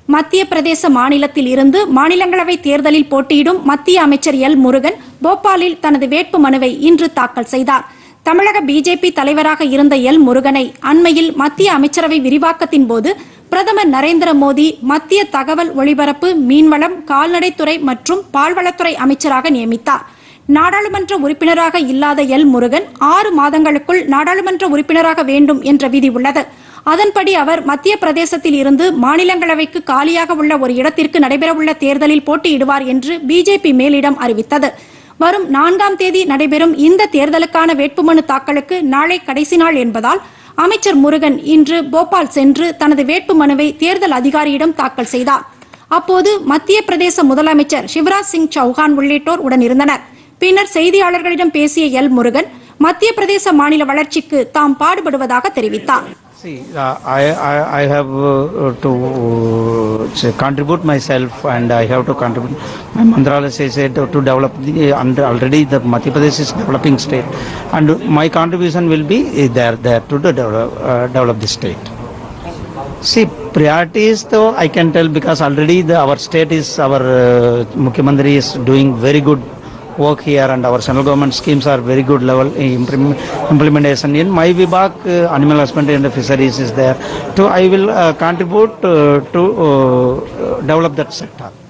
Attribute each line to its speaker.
Speaker 1: மத்திய பிரதேச மாநிலத்தில் இருந்து மாநிலங்களவை தேர்தலில் போட்டியிடும் மத்திய அமைச்சர் எல் முருகன் போபாலில் தனது வேட்பு மனுவை இன்று தாக்கல் செய்தார். தமிழக பிஜேபி தலைவராக இருந்த எல் முருகனை அண்மையில் மத்திய அமைச்சரவை விரிவாக்கத்தின் போது பிரதமர் நரேந்திர மோடி மத்திய தகவல் ஒலிபரப்பு, மீன்வளம், கால்நடைத்துறை மற்றும் பால்வளத்துறை அமைச்சராக நியமித்தார். நாடாளுமன்ற உறுப்பினராக இல்லாத எல் முருகன் 6 மாதங்களுக்குள் நாடாளுமன்ற உறுப்பினராக வேண்டும் என்ற விதி உள்ளது. அதன்படி அவர் மத்திய பிரதேசத்தில் இருந்து மாநிலங்களவைக்கு காலியாக உள்ள ஒரு இடத்திற்கு நடைபெறவுள்ள தேர்தலில் போட்டியிடுவார் என்று பிஜேபி மேலிடம் அறிவித்தது. வரும் 4ஆம் தேதி நடைபெறும் இந்த தேர்தலுக்கான வேட்புமனு தாக்கலுக்கு நாளை கடைசி நாள் என்பதால் அமைச்சர் முருகன் இன்று போபால் சென்று தனது வேட்புமனுவை தேர்தல் அதிகாரியிடம் தாக்கல் செய்தார். அப்போது மத்திய பிரதேச முதலமைச்சர் சிவராஜ் சிங் சௌஹான் உள்ளிட்டோர் உடனிருந்தனர். பின்னர் செய்தியாளர்களிடம் பேசிய எல் முருகன் மத்திய பிரதேச மாநில வளர்ச்சிக்கு தாம் பாடுபடுவதாக தெரிவித்தார்.
Speaker 2: See, I have to contribute myself, and I have to contribute. My mantrala says to develop already the Madhya Pradesh is developing state, and my contribution will be there to develop the state. See, priorities though I can tell, because already our state is, our Mukhyamantri is doing very good work here, and our central government schemes are very good level implementation. In my vibhag, animal husbandry and fisheries is there. So I will contribute to develop that sector.